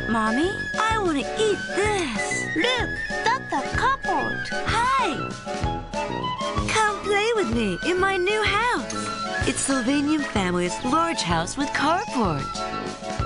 Mommy? I want to eat this. Look, that's a cupboard. Hi! Come play with me in my new house. It's Sylvanian family's large house with carport.